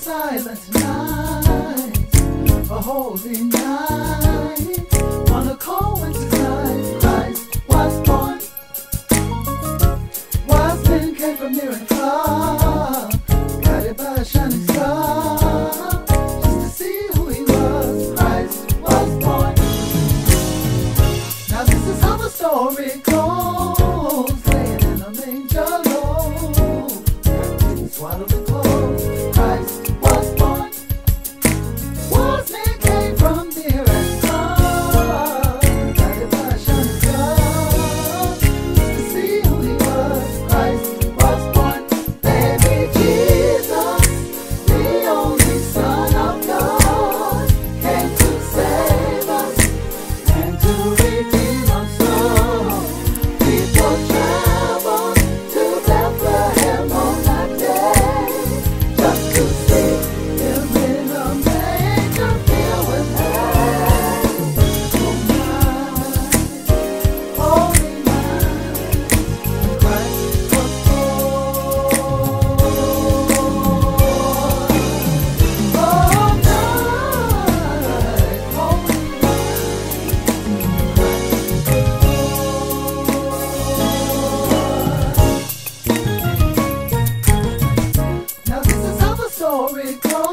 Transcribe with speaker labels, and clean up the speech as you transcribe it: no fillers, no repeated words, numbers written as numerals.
Speaker 1: silent night, a holy night. On a cold winter's night, Christ was born. Wise men came from near and far, guided by a shining star, just to see who he was. Christ was born. Now this is how the story goes, laying in a manger low, Jesus swallowed the clothes. Christ was born. Wise men came from near and far, guided by a shining star, just to see who he was. Christ was born. Baby Jesus, the only Son of God, came to save us and to redeem us all. People traveled to Bethlehem on that day, just to see him in a manger filled with hay. Oh my, holy night, Christ was born. Oh night, holy night, Christ was born. Now this is how the story goes.